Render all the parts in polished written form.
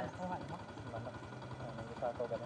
เขาหันเนาะมันจะพาตัวกันนะ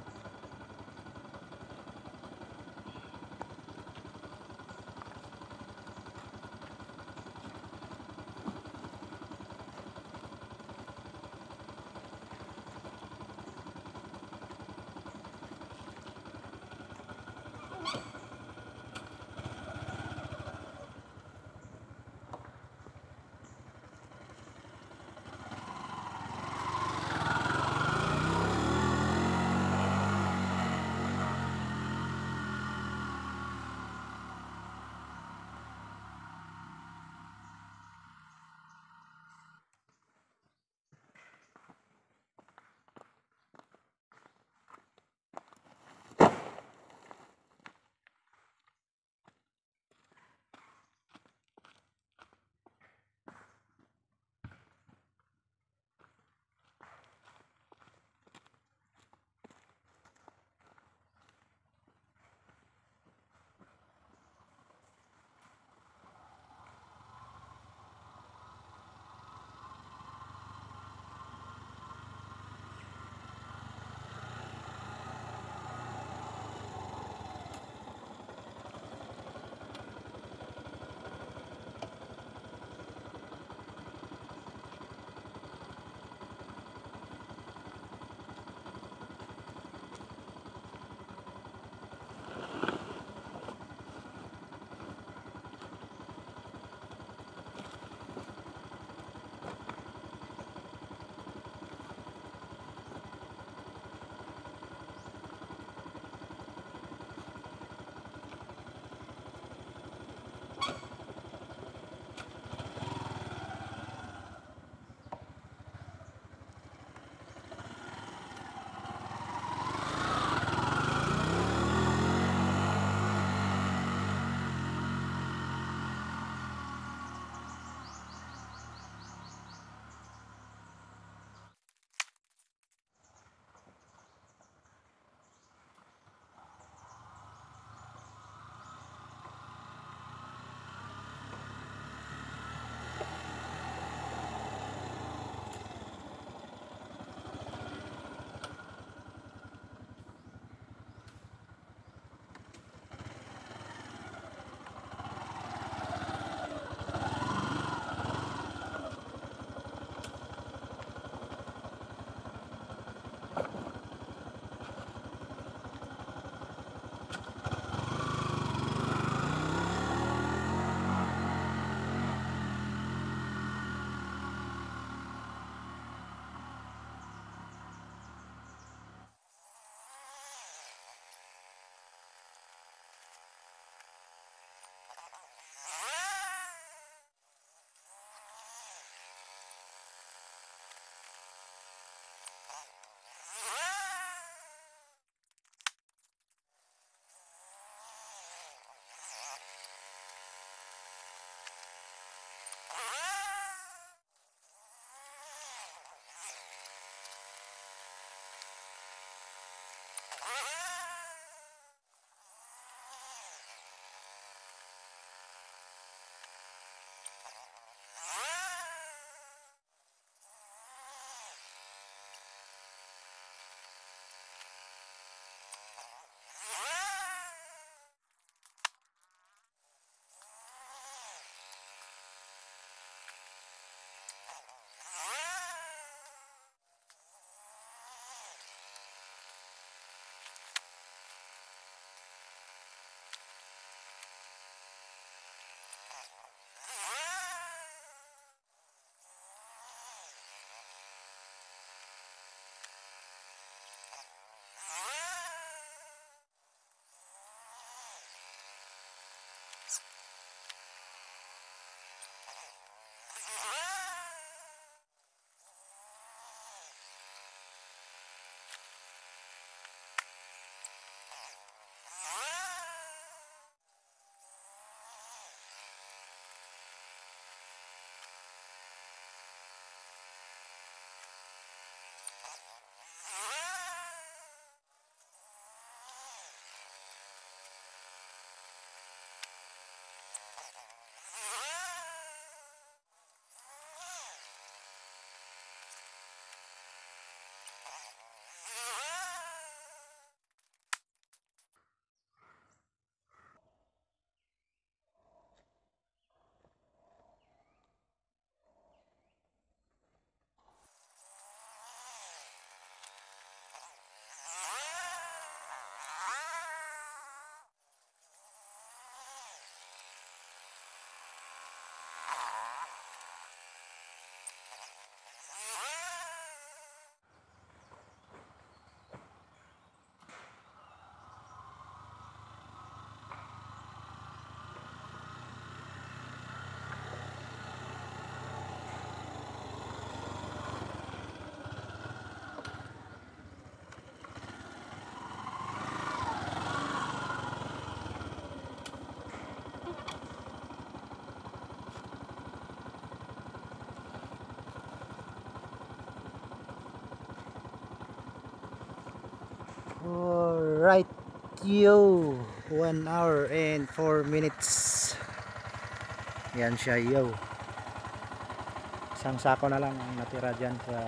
Alright, yo, 1 hour and 4 minutes. Yan siya, yo. Isang sako na lang ang natira dyan sa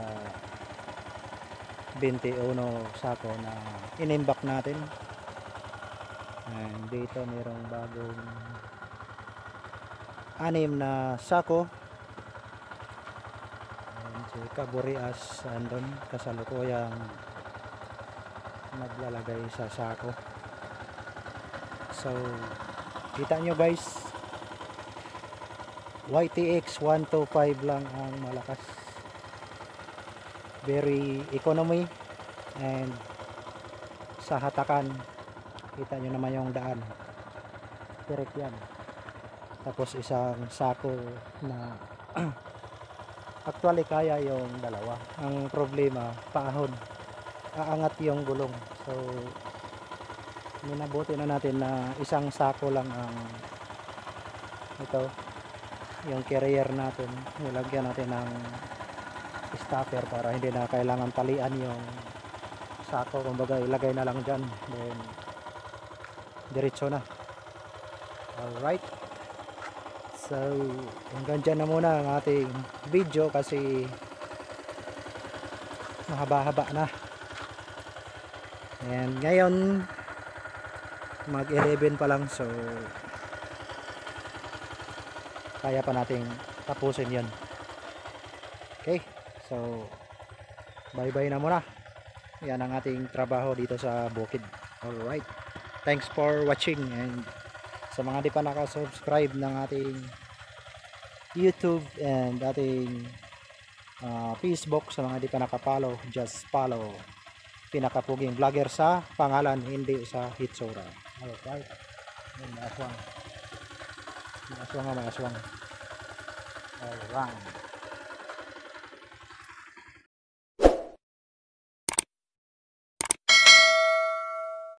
21 sako na inimbak natin. And dito mayroong bagong 6 na sako. And si Kaburias andun kasalukuyang naglalagay sa sako. So kita nyo guys, YTX 125 lang ang malakas, very economy, and sa hatakan kita nyo naman yung daan, direct yan. Tapos isang sako na actually kaya yung dalawa. Ang problema, paahon, aangat yung gulong. So minabuti na natin na isang sako lang ang ito, yung carrier natin. Nilagyan natin ng stopper para hindi na kailangan talian yung sako, kumbaga ilagay na lang dyan, then diretso na. Alright, so hanggang dyan na muna ang ating video kasi mahaba-haba na. And ngayon mag 11 pa lang, so kaya pa nating tapusin yon. Okay, so bye bye na muna. Yan ang ating trabaho dito sa bukid. Alright, thanks for watching, and sa mga di pa nakasubscribe ng ating YouTube and ating Facebook, sa mga di pa nakapollow, just follow pinakapuging vlogger sa pangalan, hindi sa hitsura. Alright, may aswang. May aswang nga, may aswang. Alright.